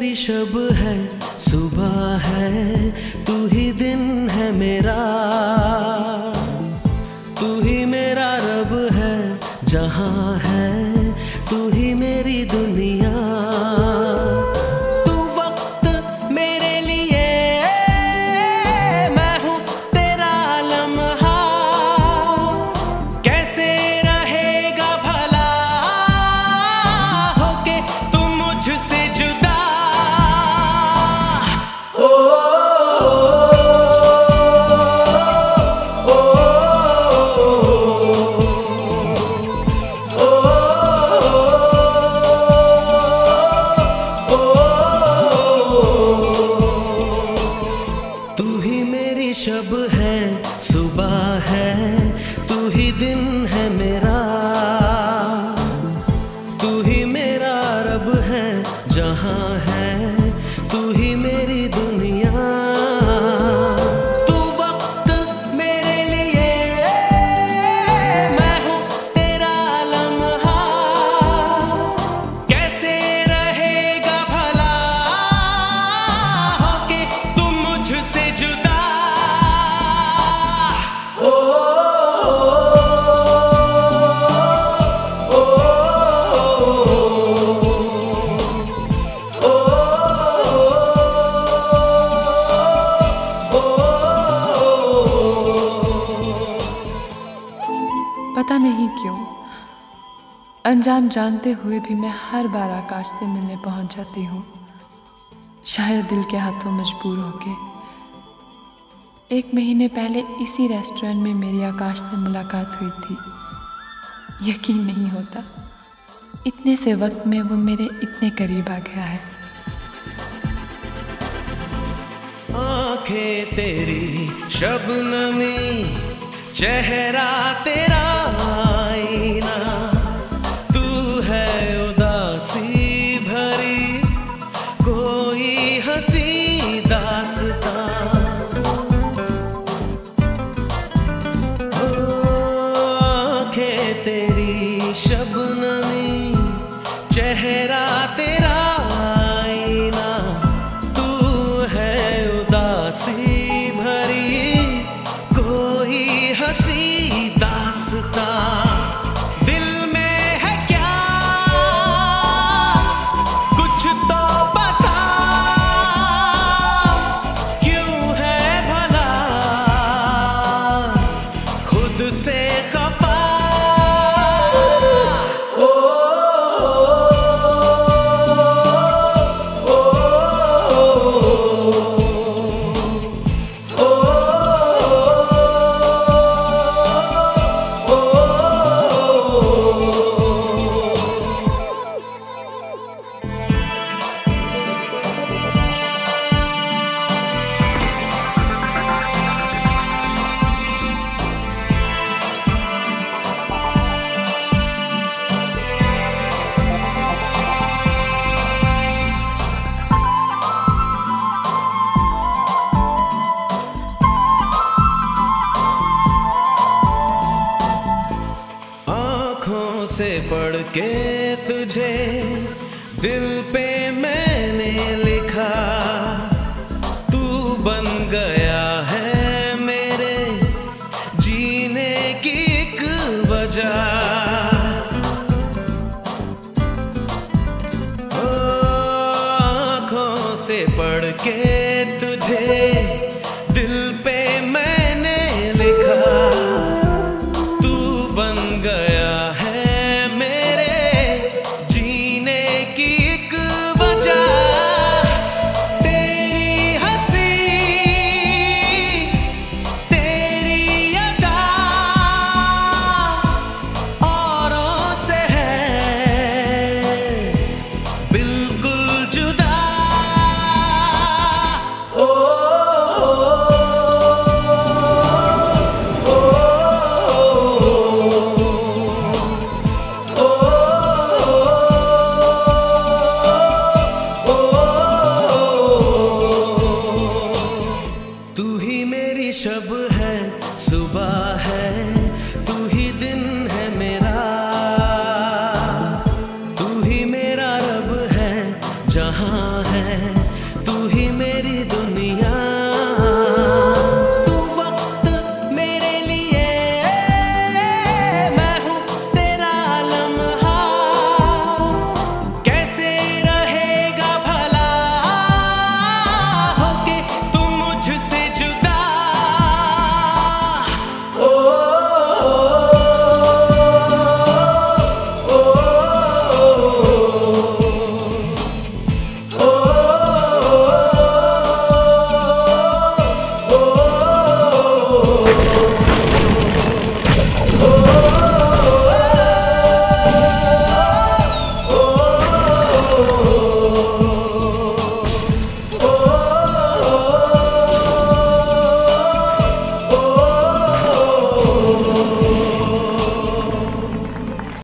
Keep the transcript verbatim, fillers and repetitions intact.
मेरी शब है, सुबह है, तू ही दिन है मेरा, तू ही मेरा रब है, जहां है तू ही मेरी दुनिया। तू वक्त मेरे लिए, मैं हूँ तेरा लम्हा, कैसे रहेगा भला होके तुम मुझसे जुदा। ओ, शब है, सुबह है, तू ही दिन है मेरा, तू ही मेरा रब है, जहां है तू ही मेरी दुनिया। तू वक्त मेरे लिए, मैं हूँ तेरा लम्हा, कैसे रहेगा भला होके तुम मुझसे जुदा। पता नहीं क्यों अंजाम जानते हुए भी मैं हर बार आकाश से मिलने पहुंच जाती हूँ, शायद दिल के हाथों मजबूर होके। एक महीने पहले इसी रेस्टोरेंट में मेरी आकाश से मुलाकात हुई थी। यकीन नहीं होता इतने से वक्त में वो मेरे इतने करीब आ गया है। आंखें तेरी शबनमी, चेहरा तेरा आईना, तू है उदासी भरी कोई हंसी दास्तां। आंखें तेरी शबनमी, चेहरा तेरा आईना, तू है उदासी भरी कोई हंसी दास्तां। दिल में है क्या कुछ तो बता, क्यों है भला खुद से खफा। ओ, से पढ़ के तुझे दिल पे मैंने लिखा, तू बन गया है मेरे जीने की एक वजह। ओ, आँखों से पढ़ के तुझे दिल पे मैंने लिखा, तू बन गया है शब है, सुबह है, तू ही दिन है मेरा, तू ही मेरा रब है, जहां है